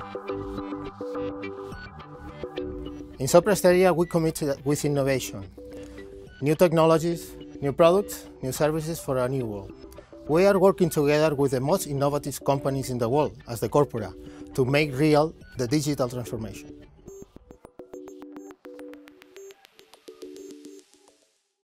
In Sopra Steria, we commit with innovation, new technologies, new products, new services for a new world. We are working together with the most innovative companies in the world, as Thecorpora, to make real the digital transformation.